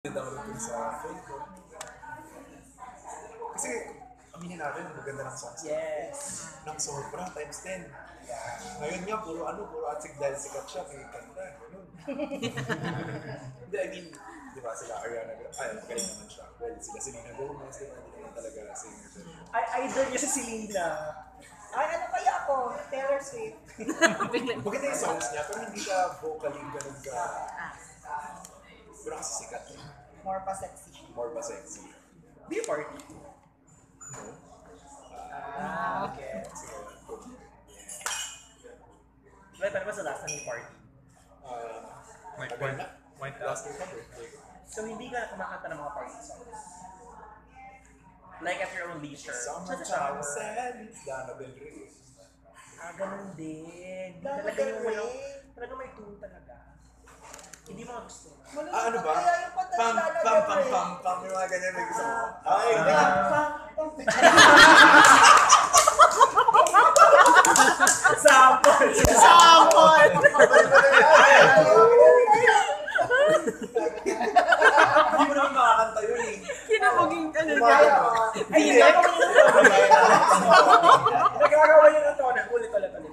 Download sa phone ko. Kasi, aminin natin, maganda ng songs. Yes. Nang sobra, times 10. Ngayon nga, puro atsig dahil sikat siya, may kanta, gano'n. Hindi, I mean, di ba, sila Ariana Grande, ay, magaling naman siya. Well, sila Selena Gomez, di ba, hindi naman talaga singer. Idol niya si Selena. Ay, ano kaya ako? Taylor Swift. Maganda yung songs niya, pero hindi siya vocally gano'n ka. Pero kasi sikat eh. More pa sexy. More pa sexy. Di party? No? Okay. Wait, ano ba sa last na party? White last year ka birthday. So, hindi ka kumakanta ng mga party songs? Like at your own leisure? Sa shower? Lana Del Rey. Ganun din. Talaga yung walang, talaga may tune talaga. Hindi mo gusto. Ano ba? Pam, yung mga ganyan may gusto mo. Ay, Sample! Hindi mo naman makakanta yun eh. Kinabuging ka na. Ay, nagkagawa yun ng tona. Ulit.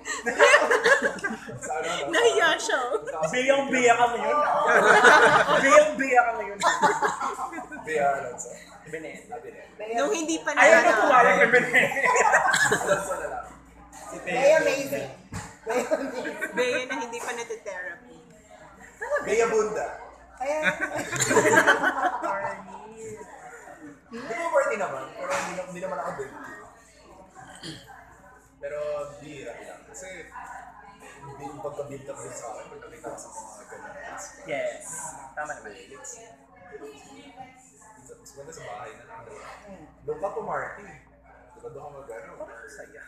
Nahiya siya. Biyang-biya kami yun. Biyang-biya kami yun. Bea Alonso. Benet. Nung hindi pa na. Ayaw na tumayag kay Benet. Alonso na lang. Si Bea amazing. Bea na hindi pa na-therapy. Bea Bunda. Ayan. Di mo party naman, pero hindi naman ako birthday. Pero bihira lang. Kasi yung pagka-build up din sa akin, pag nakita ko sa mga ganyan. Yes. Tama naman. Mas ganda sa bahay na lang. Doon ka pumarty. Diba doon ka mag-ano? Saya.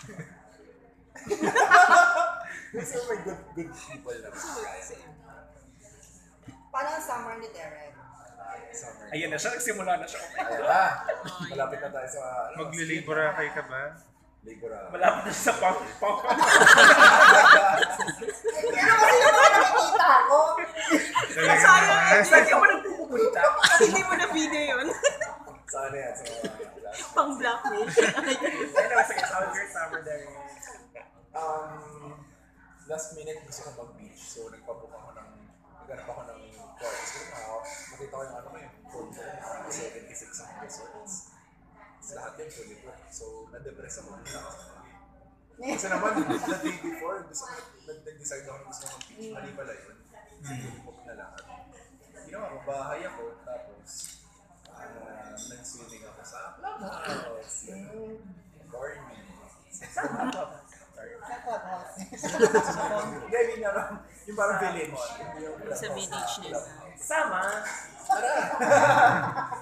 Kasi may good people na kaya. Paano ang summer ni Derrick? Summer. Ayun na siya, nagsimula na siya. Malapit na tayo sa... Magli-libra kayo ka ba? Libra. Malapit na siya sa pang. Pero kasi yung mga nakikita ko. Sayang. Saan ka ba nagpupunta? Hindi mo na video yun. Saan yan? Sa mga... Pang blackmail. Ayun naman, sige, how's your summer there? Last minute gusto ko mag-beach. So nagpabook ako naghanap ako ng course. Nakita ko yung ano ko yung full ko. 76 ang resorts. Lahat yung fully booked. So na-depress ako. Kasi naman, the day before, nag-decide ako na gusto ko mag-beach. Mali pala yun. Fully booked na lahat. Ginawa ko, bahay ako. Tapos, nag-swimming ako sa clubhouse. Gardening. Sa clubhouse. Hindi, yung parang village. Sa village nila. Sama. Tara!